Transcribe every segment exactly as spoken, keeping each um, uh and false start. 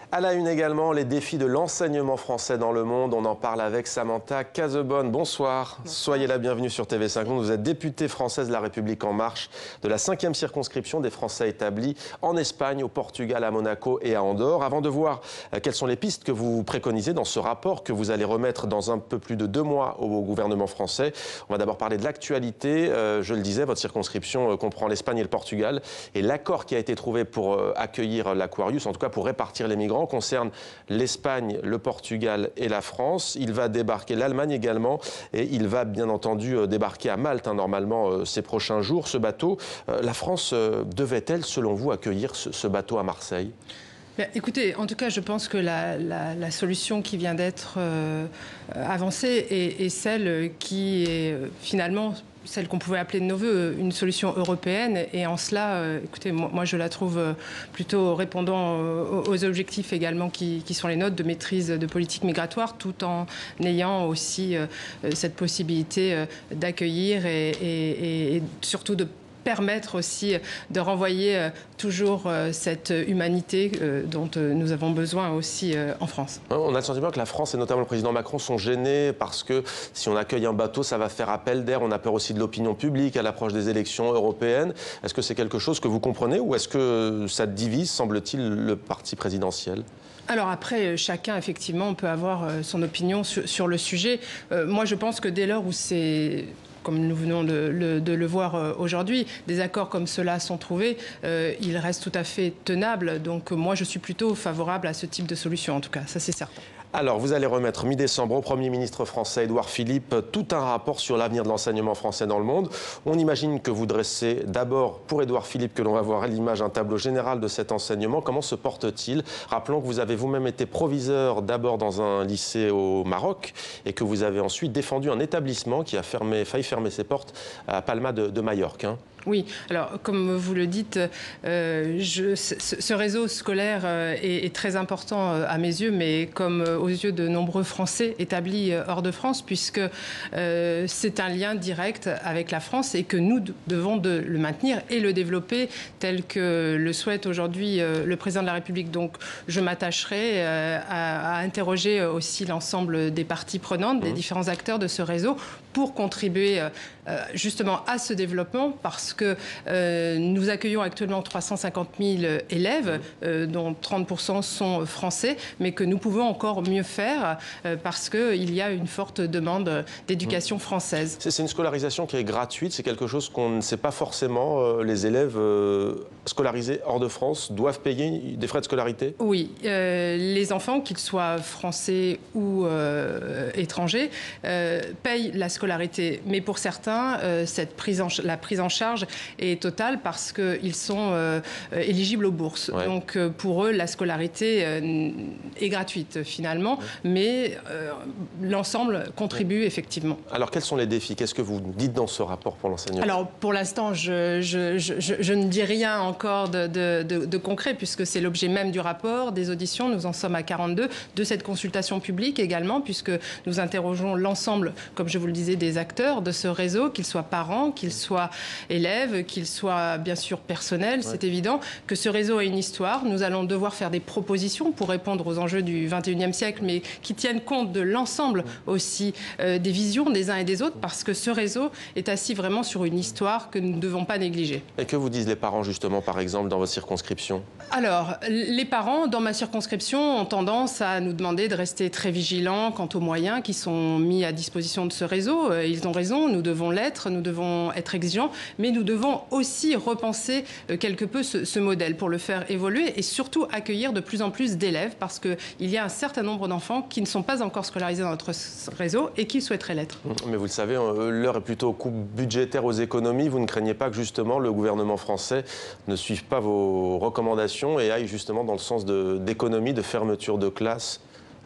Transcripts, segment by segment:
À la une également, les défis de l'enseignement français dans le monde. On en parle avec Samantha Cazebonne. Bonsoir. Bonsoir. Soyez la bienvenue sur T V cinq Monde. Vous êtes députée française de La République En Marche de la cinquième circonscription des Français établis en Espagne, au Portugal, à Monaco et à Andorre. Avant de voir quelles sont les pistes que vous préconisez dans ce rapport que vous allez remettre dans un peu plus de deux mois au gouvernement français, on va d'abord parler de l'actualité. Euh, je le disais, votre circonscription comprend l'Espagne et le Portugal. Et l'accord qui a été trouvé pour accueillir l'Aquarius, en tout cas pour répartir les migrants, concerne l'Espagne, le Portugal et la France. Il va débarquer l'Allemagne également et il va bien entendu débarquer à Malte hein, normalement ces prochains jours. Ce bateau, la France devait-elle selon vous accueillir ce, ce bateau à Marseille ? Bien, écoutez, en tout cas, je pense que la, la, la solution qui vient d'être euh, avancée est, est celle qui est euh, finalement celle qu'on pouvait appeler de nos voeux une solution européenne. Et en cela, euh, écoutez, moi, moi je la trouve plutôt répondant aux, aux objectifs également qui, qui sont les nôtres de maîtrise de politique migratoire, tout en ayant aussi euh, cette possibilité euh, d'accueillir et, et, et surtout de permettre aussi de renvoyer euh, toujours euh, cette humanité euh, dont euh, nous avons besoin aussi euh, en France. On a le sentiment que la France et notamment le président Macron sont gênés parce que si on accueille un bateau, ça va faire appel d'air. On a peur aussi de l'opinion publique à l'approche des élections européennes. Est-ce que c'est quelque chose que vous comprenez ou est-ce que ça divise, semble-t-il, le parti présidentiel ? Alors après, chacun, effectivement, peut avoir son opinion sur, sur le sujet. Euh, moi, je pense que dès lors où c'est... comme nous venons de, de, de le voir aujourd'hui, des accords comme cela sont trouvés, euh, ils restent tout à fait tenables. Donc moi, je suis plutôt favorable à ce type de solution, en tout cas, ça c'est certain. Alors, vous allez remettre mi-décembre au Premier ministre français Édouard Philippe tout un rapport sur l'avenir de l'enseignement français dans le monde. On imagine que vous dressez d'abord pour Édouard Philippe, que l'on va voir à l'image, un tableau général de cet enseignement. Comment se porte-t-il? Rappelons que vous avez vous-même été proviseur d'abord dans un lycée au Maroc et que vous avez ensuite défendu un établissement qui a fermé, failli fermer ses portes à Palma de, de Majorque. Hein. Oui, alors comme vous le dites, euh, je, ce, ce réseau scolaire euh, est, est très important euh, à mes yeux, mais comme euh, aux yeux de nombreux Français établis euh, hors de France, puisque euh, c'est un lien direct avec la France et que nous devons de le maintenir et le développer tel que le souhaite aujourd'hui euh, le président de la République. Donc je m'attacherai euh, à, à interroger aussi l'ensemble des parties prenantes, des différents acteurs de ce réseau pour contribuer euh, justement à ce développement parce que euh, nous accueillons actuellement trois cent cinquante mille élèves, euh, dont trente pour cent sont français, mais que nous pouvons encore mieux faire euh, parce qu'il y a une forte demande d'éducation française. C'est une scolarisation qui est gratuite, c'est quelque chose qu'on ne sait pas forcément. Euh, les élèves euh, scolarisés hors de France doivent payer des frais de scolarité? Oui, euh, les enfants, qu'ils soient français ou euh, étrangers, euh, payent la scolarité. Mais pour certains, euh, cette prise en, la prise en charge est totale parce qu'ils sont euh, éligibles aux bourses. Ouais. Donc euh, pour eux, la scolarité euh, est gratuite finalement, ouais. mais euh, l'ensemble contribue ouais. effectivement. Alors quels sont les défis? Qu'est-ce que vous dites dans ce rapport pour l'enseignement? Alors pour l'instant, je, je, je, je, je ne dis rien encore de, de, de, de concret puisque c'est l'objet même du rapport, des auditions. Nous en sommes à quarante-deux, de cette consultation publique également puisque nous interrogeons l'ensemble, comme je vous le disais, des acteurs de ce réseau, qu'ils soient parents, qu'ils soient élèves, qu'ils soient bien sûr personnels. Ouais. C'est évident que ce réseau a une histoire. Nous allons devoir faire des propositions pour répondre aux enjeux du vingt et unième siècle, mais qui tiennent compte de l'ensemble aussi euh, des visions des uns et des autres, parce que ce réseau est assis vraiment sur une histoire que nous ne devons pas négliger. Et que vous disent les parents justement, par exemple, dans votre circonscription? Alors, les parents, dans ma circonscription, ont tendance à nous demander de rester très vigilants quant aux moyens qui sont mis à disposition de ce réseau. Ils ont raison, nous devons l'être, nous devons être exigeants, mais nous devons aussi repenser quelque peu ce, ce modèle pour le faire évoluer et surtout accueillir de plus en plus d'élèves parce qu'il y a un certain nombre d'enfants qui ne sont pas encore scolarisés dans notre réseau et qui souhaiteraient l'être. Mais vous le savez, l'heure est plutôt aux coupes budgétaires, aux économies. Vous ne craignez pas que justement le gouvernement français ne suive pas vos recommandations et aille justement dans le sens d'économie, de, de fermeture de classes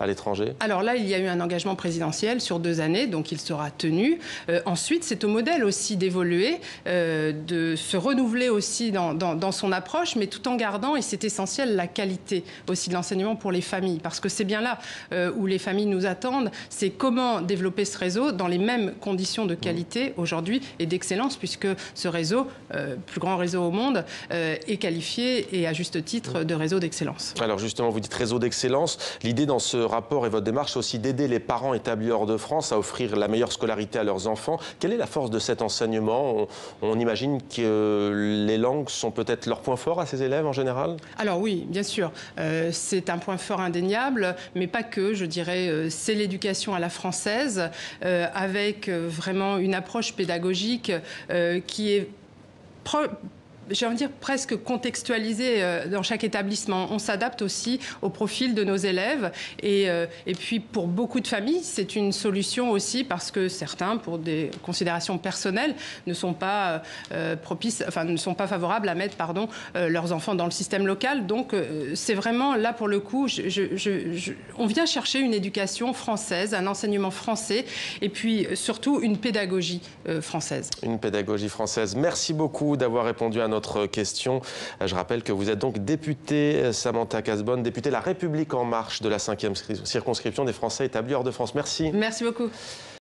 à l'étranger? Alors là, il y a eu un engagement présidentiel sur deux années, donc il sera tenu. Euh, ensuite, c'est au modèle aussi d'évoluer, euh, de se renouveler aussi dans, dans, dans son approche, mais tout en gardant, et c'est essentiel, la qualité aussi de l'enseignement pour les familles. Parce que c'est bien là euh, où les familles nous attendent, c'est comment développer ce réseau dans les mêmes conditions de qualité aujourd'hui et d'excellence, puisque ce réseau, euh, plus grand réseau au monde, euh, est qualifié et à juste titre de réseau d'excellence. Alors justement, vous dites réseau d'excellence. L'idée dans ce rapport et votre démarche, c'est aussi d'aider les parents établis hors de France à offrir la meilleure scolarité à leurs enfants. Quelle est la force de cet enseignement? on, on imagine que les langues sont peut-être leur point fort à ces élèves en général? Alors oui, bien sûr. Euh, c'est un point fort indéniable, mais pas que, je dirais. Euh, c'est l'éducation à la française, euh, avec euh, vraiment une approche pédagogique euh, qui est pro j'ai envie de dire presque contextualisé dans chaque établissement. On s'adapte aussi au profil de nos élèves. Et, euh, et puis, pour beaucoup de familles, c'est une solution aussi parce que certains, pour des considérations personnelles, ne sont pas euh, propices, enfin, ne sont pas favorables à mettre, pardon, euh, leurs enfants dans le système local. Donc, euh, c'est vraiment, là, pour le coup, je, je, je, je, on vient chercher une éducation française, un enseignement français, et puis, surtout, une pédagogie euh, française. Une pédagogie française. Merci beaucoup d'avoir répondu à notre question. Je rappelle que vous êtes donc députée Samantha Cazebonne, députée La République En Marche de la cinquième circonscription des Français établis hors de France. Merci. Merci beaucoup.